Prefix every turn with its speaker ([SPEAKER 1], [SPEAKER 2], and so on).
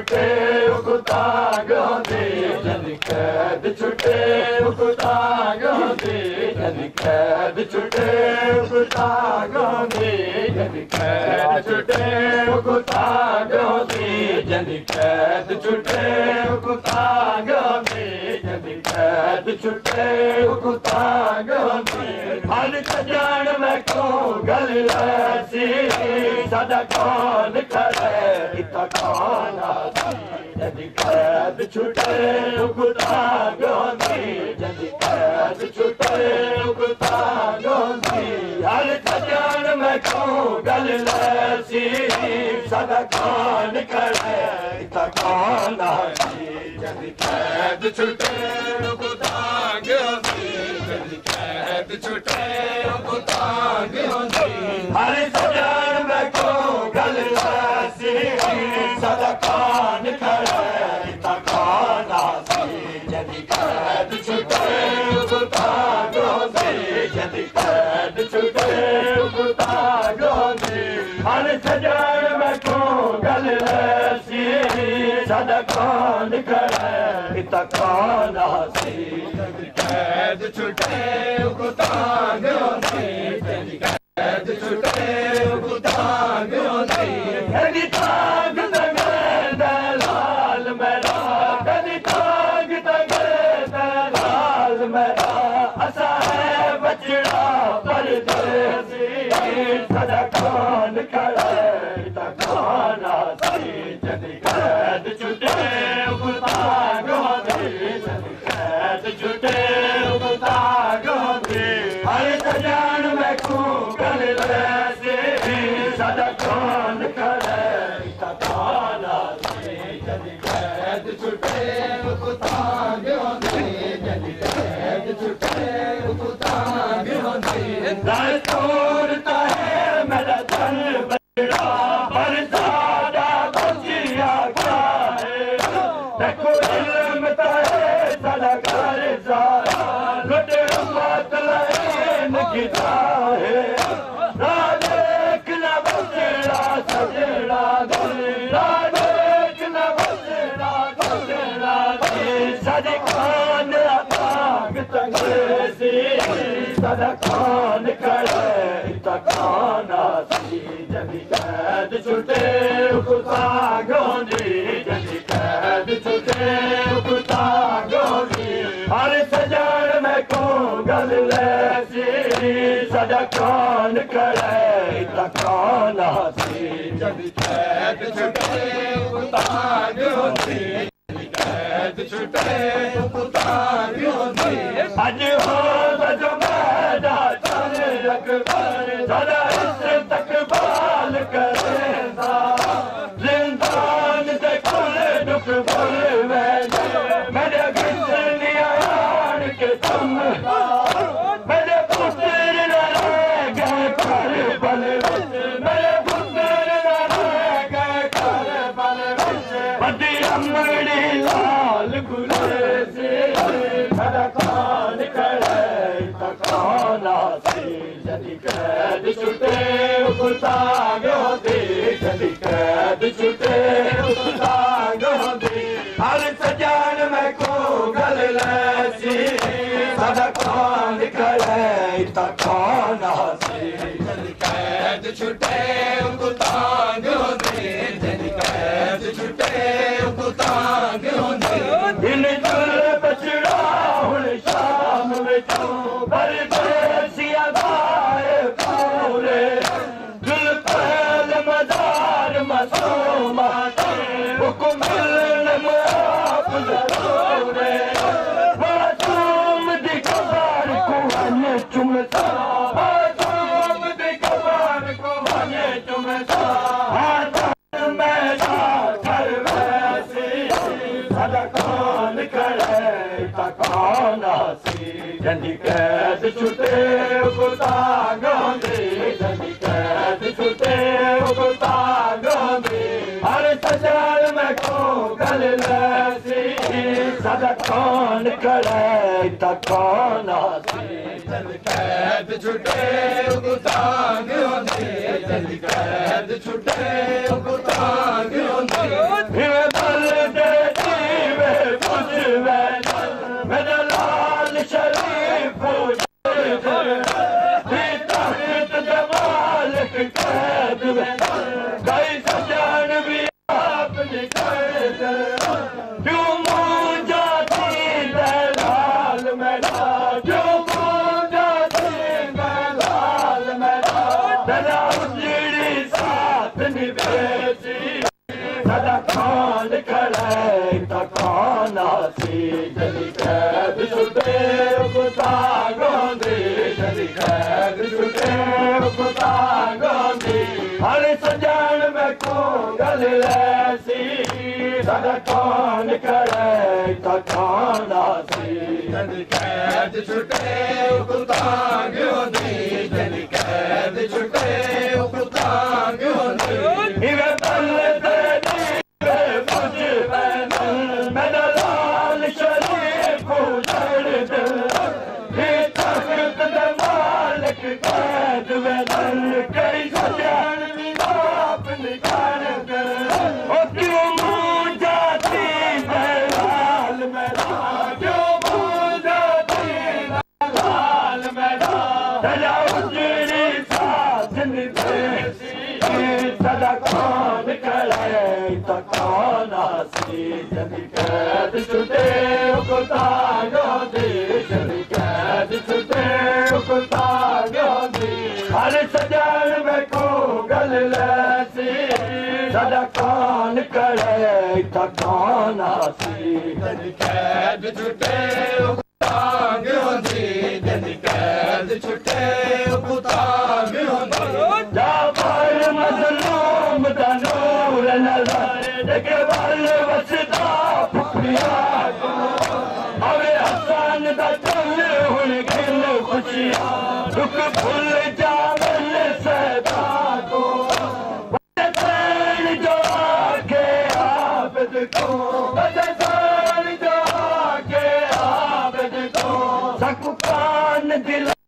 [SPEAKER 1] छुटे उगतांग होंदी जदी कैद छुटे उगतांग होंदी जदी कैद छुटे उगतांग होंदी जदी कैद छुटे उगतांग होंदी जदी कैद छुटे उगतांग होंदी जदी कैद छुटे उगतांग होंदी हर सजान में को गल ऐसी सदा कौन करे इतना कौन आसी जदी कैद छुटे उगतांग होंदी जदी कैद छुटे उगतांग होंदी हर सजान में को गल ऐसी सदा कौन करे इतना कौन आसी जदी कैद छुटे उगतांग होंदी जदी कैद छुटे उगतांग होंदी हर सजान में को गल ऐसी सदा कौन करे इतना कौन आसी जदी कैद छुटे उगतांग होंदी जदी कैद छुटे उगतांग होंदी हर सजान में को गल ऐसी सदा कौन करे इतना कौन आसी जदी कैद छुटे उगतांग होंदी जदी कैद छुटे उगतांग होंदी कदी तांग तगे दलाल मेरा कदी तांग तगे दलाल मेरा असा है बचड़ा परदेसी सदा कौन करे इतना कौन आसी जदी कैद छुटे उगतांग होंदी जदी कैद छुटे उगतांग होंदी हर सजान में को गल ऐसी सदा कौन करे इतना कौन आसी जदी कैद छुटे उगतांग होंदी जदी कैद छुटे उगतांग होंदी दर तोड़ता है मेरा धन बड़ा पर ज़्यादा खुशियाँ क्या है देखो इल्म है सदा कर ज़ारा लुटे मतलैन गिता है राजेक न बचड़ा सजड़ा दिल राजेक न बचड़ा सजड़ा दिल सदी कौन आतांग तंगेसी सदा कौन करे इतना कौन आसी जदी कैद छुटे उगतांग होंदी जदी कैद छुटे उगतांग होंदी हर सजान में को गल ऐसी सदा कौन करे इतना कौन आसी जदी कैद छुटे उगतांग होंदी जदी कैद छुटे उगतांग होंदी अज हो जो मैदा चल अकबर सदा इस तक बाल करेंदा जिंदान दे खुले दुख भर मेरे गिरनी आन के तुम मेरे पुत्र न रह गए कर बल मेरे पुत्र न रह गए कर बल बदी अमड़ी लाल गुलेसी सदा कौन करे इतना कौन आसी जदी कैद छुटे उगतांग होंदी जदी कैद छुटे उगतांग होंदी हर सजान में को गल ऐसी सदा कौन करे इतना कौन आसी जदी कैद छुटे उगतांग होंदी जदी कैद छुटे उगतांग होंदी दिन जुल बचड़ा हुण शाम में तू परदेसिया गाए पूरे दिल पहल मदार मसूमा हुक्म आप जरूरे मासूम दी कबार को हने चुमता मासूम दी कबार को हने चुमता हाथ में कर वैसी सदा कौन करे इतना कौन आसी जदी कैद छुटे उगतांग होंदी जदी कैद छुटे उगतांग होंदी हर सजान में को गल ऐसी सदा कौन करे इतना कौन आसी जदी कैद छुटे उगतांग होंदी जदी कैद छुटे उगतांग होंदी सदा कौन खड़े तो कौन आसी जली कैद छुटे कुता गोंदी जली कैद छुटे कुता गोंदी हर सजन में को गल ऐसी सदा कौन खड़े तो कौन आसी जली कैद छुटे कुता गोंदी जली कैद छुटे कुता गोंदी इवे बल्ले सदा कौन करे तो कौन आसी जली कैद छुटे कुता गोंदी जली कैद छुटे कुता गोंदी हर सजन में को गल ऐसी सदा कौन करे तो कौन आसी जली कैद छुटे कुता गोंदी जली कैद छुटे कुता गोंदी मज़लूम दा नूर नज़र जेके वल वसदा फुकिया को अवे हसन दा चल हुन गिल खुशियां दुख भूल जावन सदा को बदन जो आके आबद को बदन जो आके आबद को सकुकान दिल